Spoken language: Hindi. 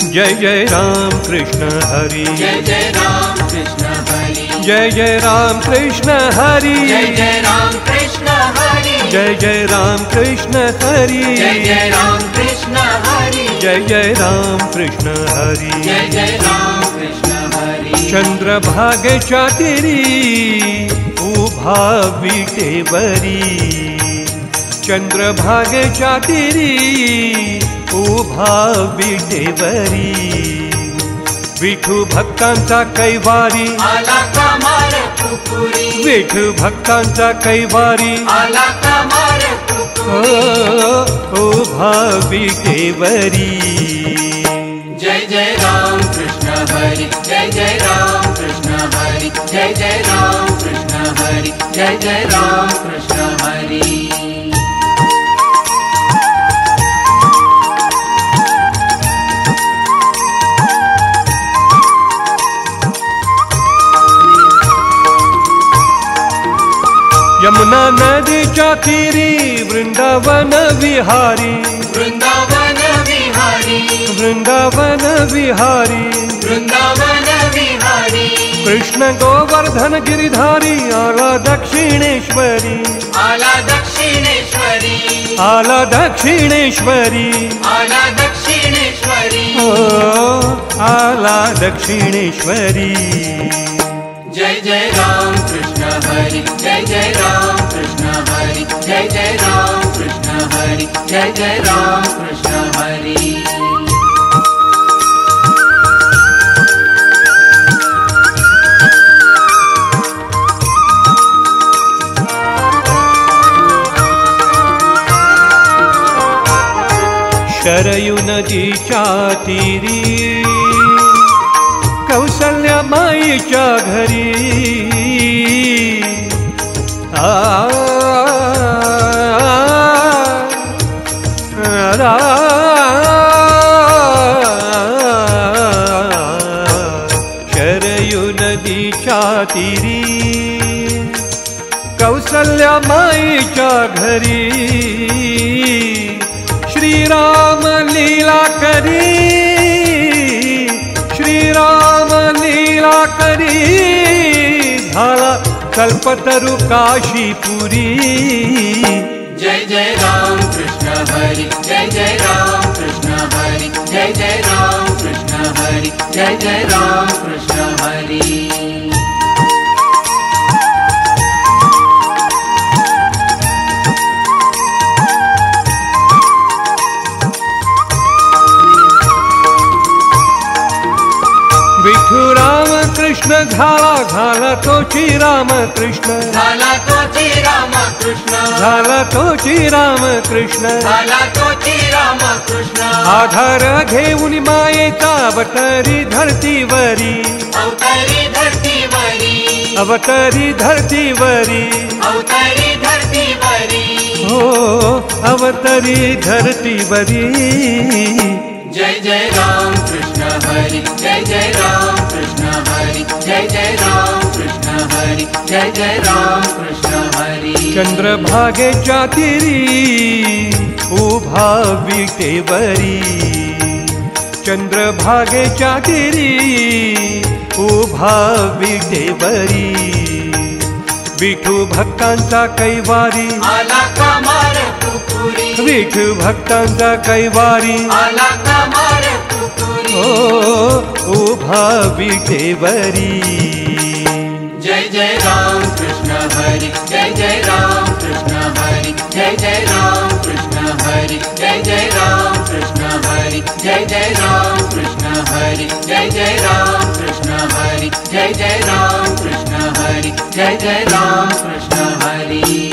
जय जय राम कृष्ण हरि, जय जय राम कृष्ण हरि, जय जय राम कृष्ण हरि, जय जय राम कृष्ण हरि, जय जय राम कृष्ण हरि, जय जय राम कृष्ण हरि, जय जय राम कृष्ण हरि, जय जय राम कृष्ण हरि। चंद्रभागेच्या तीरी उभा विटेवरी, चंद्रभागेच्या तीरी उभा विटेवरी, विठू भक्तांचा कैवारी आला कमार कुकुरी, विठू भक्तांचा कैवारी आला कमार कुकुरी, उभा विटेवरी। जय जय राम कृष्ण हरि, जय जय राम कृष्ण हरि, जय जय राम कृष्ण हरि, जय जय राम कृष्ण हरि। यमुना नदीच्या तीरी वृंदावन विहारी, वृंदावन विहारी, वृंदावन विहारी, वृंदावन विहारी, कृष्ण गोवर्धन गिरिधारी आला दक्षिणेश्वरी, आला दक्षिणेश्वरी, आला दक्षिणेश्वरी, आला दक्षिणेश्वरी, आला दक्षिणेश्वरी। जय जय राम कृष्ण हरि, जय जय राम कृष्ण हरि, जय जय राम कृष्ण हरि, जय जय राम कृष्ण हरि। शरयू नदीच्या तीरी कौसल्या माईच्या घरी, शरयू नदीच्या तीरी कौसल्या माईच्या घरी, श्रीराम लीला करी, श्रीराम लीला करी, झाला कल्पतरु काशीपुरी। जय जय राम कृष्ण हरि, जय जय राम कृष्ण हरि, जय जय राम कृष्ण हरि, जय जय राम कृष्ण हरि। विठू राम कृष्ण झाला, झाला तोची राम कृष्ण, झाला तोची राम कृष्ण, झाला तोची राम कृष्ण, झाला तोची राम कृष्ण, आधार घेऊन मायेचा अवतरी धरतीवरी, अवतारी धरतीवरी, अवतरी धरतीवरी, अवतारी धरतीवरी, हो अवतरी धरतीवरी। जय जय राम कृष्ण हरि, जय जय राम कृष्ण हरि, जय जय राम कृष्ण हरि, जय जय राम कृष्ण हरि। चंद्रभागेच्या तीरी उभा विटेवरी, चंद्रभागेच्या तीरी उभा विटेवरी, विठू भक्तांचा कैवारी आला कमार कुकुरी, विठू भक्तांचा कैवारी, आला कमार कुकुरी, उभा विटेवरी। जय जय राम कृष्ण हरि, जय जय राम कृष्ण हरि, जय जय राम कृष्ण हरि, जय जय राम कृष्ण हरि, जय जय राम कृष्ण हरि, जय जय राम कृष्ण हरि, जय जय राम कृष्ण हरि, जय जय राम कृष्ण हरि।